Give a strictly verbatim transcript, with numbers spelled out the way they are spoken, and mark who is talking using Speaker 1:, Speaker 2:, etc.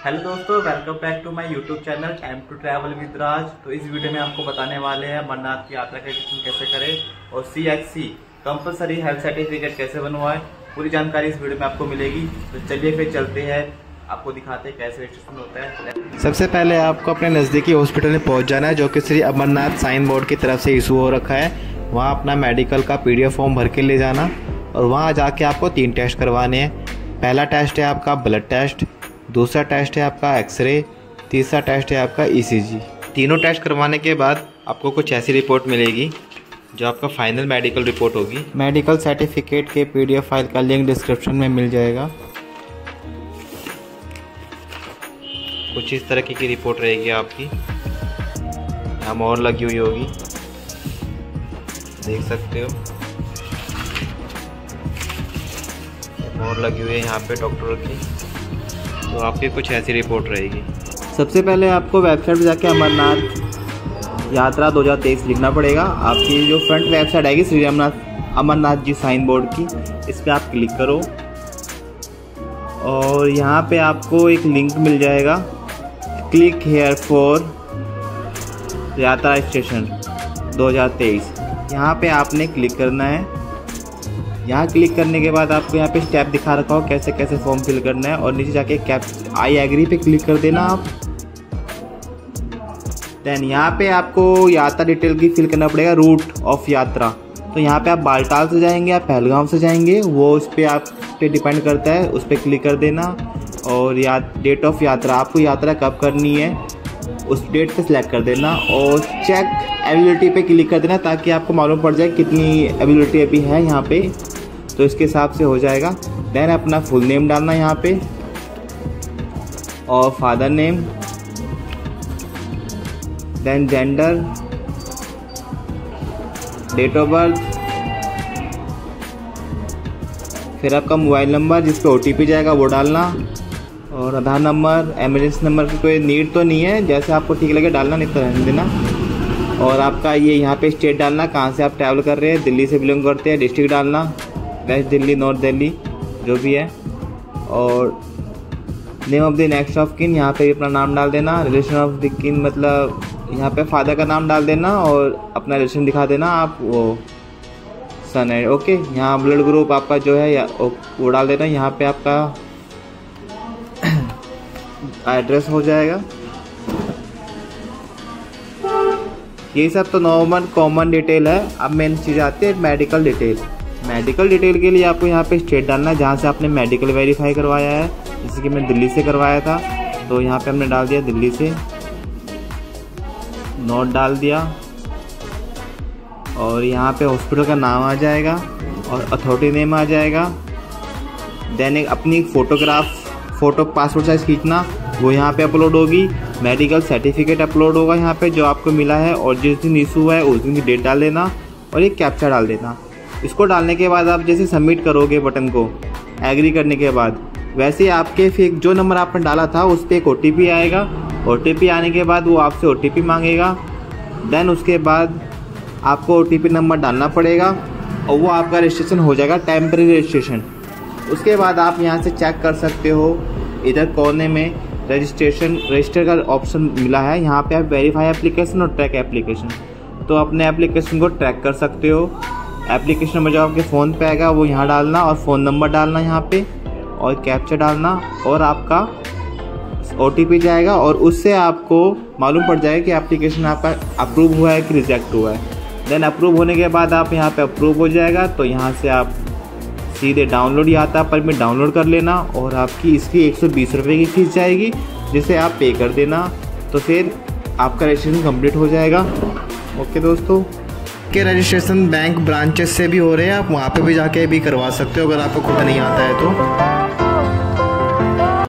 Speaker 1: Hello दोस्तों, welcome back to my YouTube channel time to travel with Raj. तो इस video में आपको बताने वाले हैं अमरनाथ की यात्रा का रजिस्ट्रेशन कैसे करें और C H C compulsory health certificate कैसे बनवाएं। पूरी जानकारी इस वीडियो में आपको मिलेगी। तो चलिए फिर चलते हैं, आपको दिखाते हैं कैसे रजिस्ट्रेशन होता है।
Speaker 2: सबसे पहले आपको अपने नज़दीकी हॉस्पिटल में पहुंच जाना है, जो कि श्री अमरनाथ साइन बोर्ड की तरफ से इशू हो रखा है। वहां अपना मेडिकल का पीडीएफ फॉर्म भर के ले जाना और वहां जाके आपको तीन टेस्ट करवाने हैं। पहला टेस्ट है आपका ब्लड टेस्ट, दूसरा टेस्ट है आपका एक्सरे, तीसरा टेस्ट है आपका ईसीजी। तीनों टेस्ट करवाने के बाद आपको कुछ ऐसी रिपोर्ट मिलेगी जो आपका फाइनल मेडिकल रिपोर्ट होगी। मेडिकल सर्टिफिकेट के पीडीएफ फाइल का लिंक डिस्क्रिप्शन में मिल जाएगा। कुछ इस तरह की रिपोर्ट रहेगी आपकी, यहाँ मोहर लगी हुई होगी, देख सकते हो मोहर लगी हुई है यहाँ पे डॉक्टरों की। तो आपकी कुछ ऐसी रिपोर्ट रहेगी। सबसे पहले आपको वेबसाइट पर जाके अमरनाथ यात्रा दो हज़ार तेईस लिखना पड़ेगा। आपकी जो फ्रंट वेबसाइट आएगी श्री अमरनाथ अमरनाथ जी साइन बोर्ड की, इस पर आप क्लिक करो और यहाँ पे आपको एक लिंक मिल जाएगा, click here for yatra registration दो हज़ार तेईस। यहाँ पे आपने क्लिक करना है। यहाँ क्लिक करने के बाद आपको यहाँ पे स्टेप दिखा रखा हो कैसे कैसे फॉर्म फिल करना है और नीचे जाके कैप आई एग्री पे क्लिक कर देना आप। देन यहाँ पे आपको यात्रा डिटेल की फिल करना पड़ेगा, रूट ऑफ यात्रा। तो यहाँ पे आप बालटाल से जाएंगे या पहलगाम से जाएंगे, वो उस पर आप पे डिपेंड करता है, उस पर क्लिक कर देना। और या डेट ऑफ यात्रा, आपको यात्रा कब करनी है उस डेट पे सिलेक्ट कर देना और चेक अवेलेबिलिटी पे क्लिक कर देना ताकि आपको मालूम पड़ जाए कितनी अवेलेबिलिटी अभी है यहाँ पे। तो इसके हिसाब से हो जाएगा। देन अपना फुल नेम डालना यहाँ पे और father name, then gender, date of birth, फिर आपका मोबाइल नंबर जिस पे ओटीपी जाएगा वो डालना और आधार नंबर, इमरजेंसी नंबर की कोई नीड तो नहीं है, जैसे आपको ठीक लगे डालना, नहीं तो रहने देना। और आपका ये यहाँ पे स्टेट डालना, कहाँ से आप ट्रैवल कर रहे हैं, दिल्ली से बिलोंग करते हैं, डिस्ट्रिक्ट डालना, वेस्ट दिल्ली, नॉर्थ दिल्ली, जो भी है। और name of the next of kin, यहाँ पे अपना नाम डाल देना। रिलेशन ऑफ द किन मतलब यहाँ पे फादर का नाम डाल देना और अपना रिलेशन दिखा देना, आप वो सन है। ओके, यहाँ ब्लड ग्रुप आपका जो है या वो डाल देना। यहाँ पे आपका एड्रेस हो जाएगा। ये सब तो नॉर्मल कॉमन डिटेल है। अब मेन चीज़ आती है मेडिकल डिटेल। मेडिकल डिटेल के लिए आपको यहाँ पे स्टेट डालना है जहाँ से आपने मेडिकल वेरीफाई करवाया है। जैसे कि मैं दिल्ली से करवाया था, तो यहाँ पे हमने डाल दिया दिल्ली से, नोट डाल दिया और यहाँ पे हॉस्पिटल का नाम आ जाएगा और अथॉरिटी नेम आ जाएगा। देन एक अपनी फोटोग्राफ, फोटो पासपोर्ट साइज खींचना, वो यहाँ पे अपलोड होगी। मेडिकल सर्टिफिकेट अपलोड होगा यहाँ पे जो आपको मिला है और जिस दिन इशू हुआ है उस दिन की डेट डाल देना और एक कैप्चा डाल देना। इसको डालने के बाद आप जैसे सबमिट करोगे बटन को एग्री करने के बाद, वैसे ही आपके फिर जो नंबर आपने डाला था उस पर एक ओटीपी आएगा। ओटीपी आने के बाद वो आपसे ओटीपी मांगेगा। देन उसके बाद आपको ओटीपी नंबर डालना पड़ेगा और वो आपका रजिस्ट्रेशन हो जाएगा, टेम्परेरी रजिस्ट्रेशन। उसके बाद आप यहाँ से चेक कर सकते हो, इधर कोने में रजिस्ट्रेशन रजिस्टर का ऑप्शन मिला है। यहाँ पे आप वेरीफाई एप्लीकेशन और ट्रैक एप्लीकेशन, तो अपने एप्लीकेशन को ट्रैक कर सकते हो। एप्लीकेशन में जो आपके फ़ोन पे आएगा वो यहाँ डालना और फ़ोन नंबर डालना यहाँ पे और कैप्चा डालना और आपका ओटीपी जाएगा और उससे आपको मालूम पड़ जाएगा कि एप्लीकेशन आपका अप्रूव हुआ है कि रिजेक्ट हुआ है। देन अप्रूव होने के बाद आप यहाँ पे अप्रूव हो जाएगा, तो यहाँ से आप सीधे डाउनलोड यात्रा परमिट डाउनलोड कर लेना और आपकी इसकी एक सौ बीस रुपये की फीस जाएगी जिसे आप पे कर देना। तो फिर आपका रजिस्ट्रेशन कंप्लीट हो जाएगा। ओके दोस्तों, के रजिस्ट्रेशन बैंक ब्रांचेस से भी हो रहे हैं, आप वहाँ पे भी जाके भी करवा सकते हो अगर आपको खुद नहीं आता है तो।